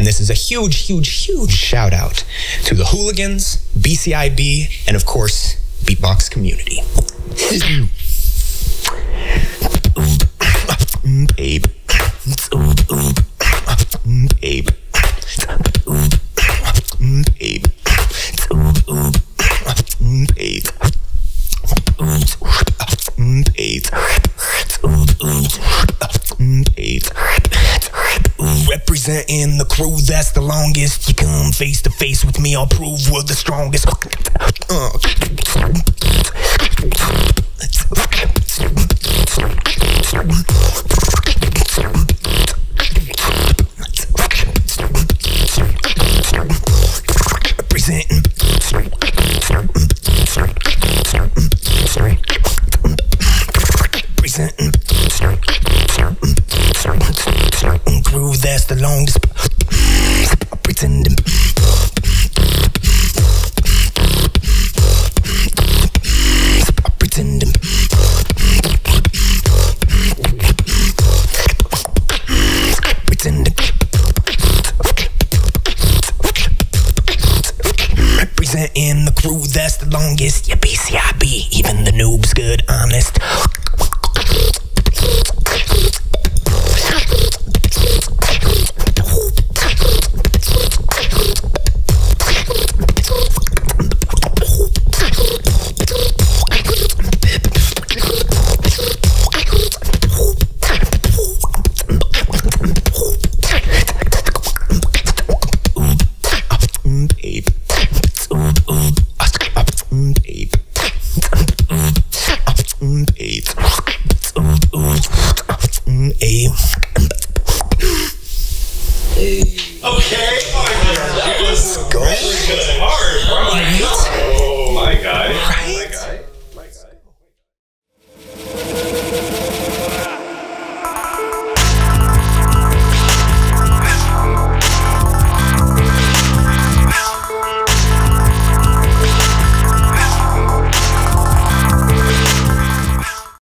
And this is a huge, huge, huge shout out to the hooligans, BCIB, and of course, Beatbox Community. Babe. Babe. Babe. Representing the crew that's the longest. You come face to face with me, I'll prove we're the strongest. Groove that's the longest. Pretending. Pretending. Pretending. Representing the crew that's the longest. Yeah, BCIB, even the noob's good, honest.